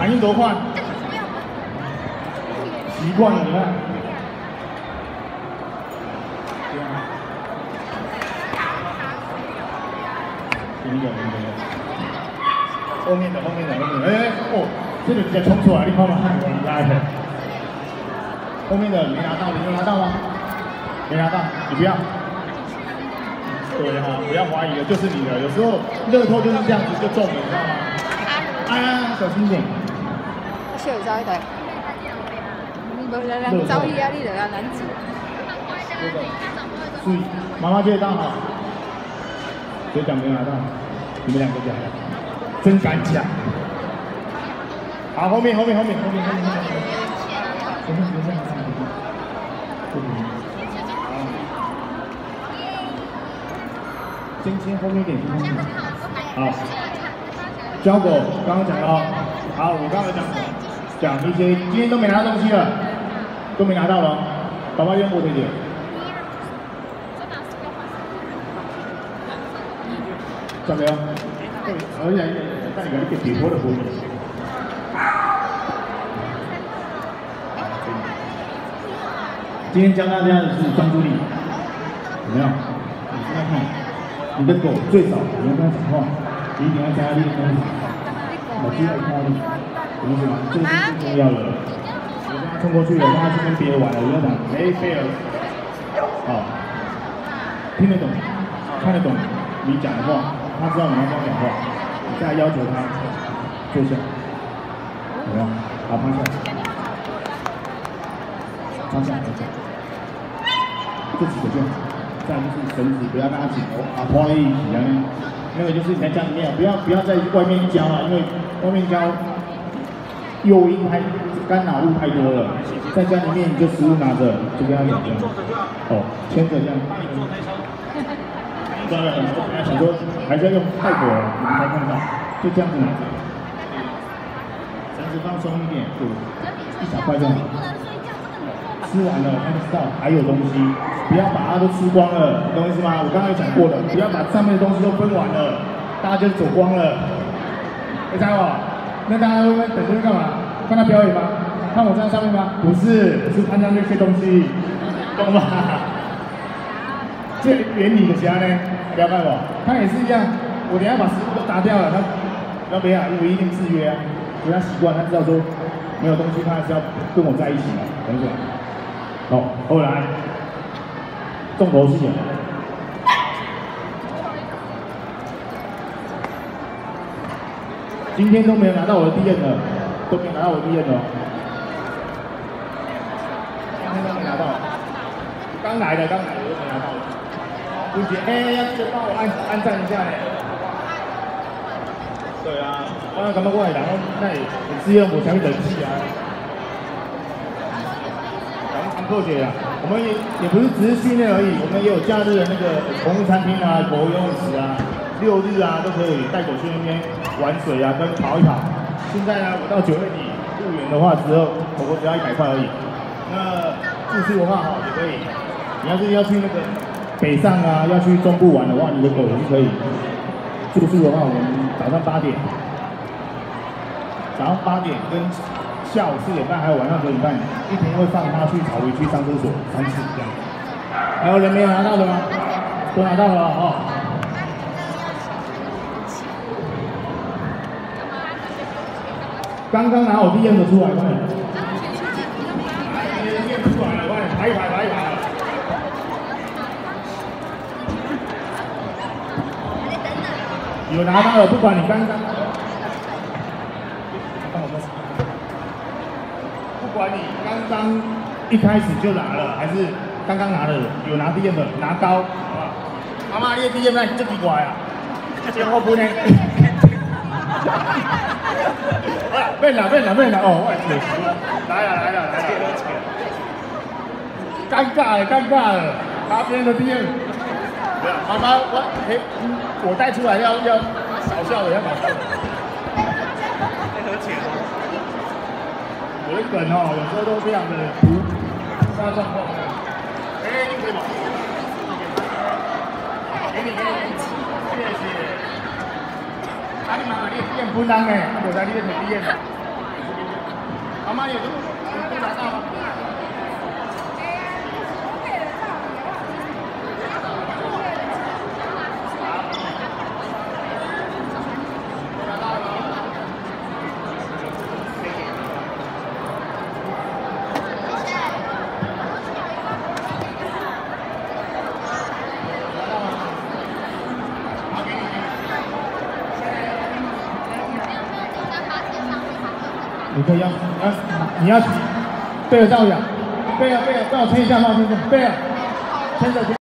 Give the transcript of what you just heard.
反应多快，习惯了，你看。后面的，哎，哦，这个直接冲出来，你看嘛，我来的。后面的没拿到，你有拿到吗？没拿到，你不要。对哈，不要怀疑了，就是你的。有时候乐透就是这样子就中了，你知道吗？啊，小心点。 小走一台，无人走去啊，你就要难做。 注意，妈妈接到哈。学长没拿到，你们两个讲，真敢讲。好，后面。先后面一点，好。交狗刚刚讲了，好，我刚刚讲一些，今天都没拿到东西了，都没拿到了，爸爸用过这点。怎么样？而且带你一个铁锅的锅。今天教大家的是专注力，怎么样？你现在看，你的狗最少你要跟它讲话，你一定要加力跟它讲话，我记得加力，懂意思吗？这个是最重要的。你跟它冲过去了，让它去跟别人玩了，我要讲，哎，飞了，好，听得懂，看得懂你讲的话。他知道你要跟他讲话，你再要求他坐下，有没有？好，趴下，这几个就好。再来就是绳子，不要让它紧哦，拖一起啊。那个就是你在家里面，不要在外面教啊，因为外面教诱因干扰物太多了。在家里面你就食物拿着，就跟他讲这样，哦，牵着这样。当然，想说还是要用泰国，你们才看到，就这样子拿着，绳子放松一点，对，一小块就好。吃完了，他就知道还有东西，不要把它都吃光了，懂我意思吗？我刚刚有讲过了，不要把上面的东西都分完了，大家就走光了。会猜我？那大家会不会等着干嘛？看他表演吗？看我站上面吗？不是，是看到那些东西，懂吗？这原理的啥呢？了解不？他也是一样，我等下把食物都打掉了，他要不要？因为一定制约啊，所以他习惯，他知道说没有东西，他还是要跟我在一起嘛，懂不懂？好，后来重头戏了，今天都没有拿到我的第1的，都没有拿到我的第1的，今天都没拿到，刚来的都没拿到。吴姐，要记得帮我按赞一下呢。对啊，我感觉我的人那很自愿，我才会人气啊。咱们常破姐啊，我们也不是只是训练而已，我们也有假日的那个宠物餐厅啊、狗游泳池啊、6日啊都可以带狗去那边玩水啊，跟跑一跑。现在呢，我到9月底入园的话，狗狗只要100块而已。那住宿的话哈也可以，你要是要去那个。北上啊，要去中部玩的话，你的狗也是可以。住宿的话，我们早上8点跟下午4点半，还有晚上9点半，一天会放它去草围区上厕所3次这样。还有人没有拿到的吗？都拿到了哦。刚刚拿我第1的出来，快点！出来了，快点，排一排。有拿到了，不管你刚刚，不管你刚刚一开始就拿了，还是刚刚拿了，有拿第1的，拿高，好不好？妈妈，你的第1那这奇怪啊，这我不呢。变了，哦，我也是，来了，尴尬了，他边的第1。妈妈，我带出来要搞笑的，要搞笑的。合起来。我的梗哦，有时候都非常的突发状况。你可以吗？给你，谢谢。你妈妈你变不当哎，我在你的腿边了。 妈也都没拿到吗？你可以你要贝尔照样，贝尔，帮我牵一下，帮我牵一下，贝尔，牵着。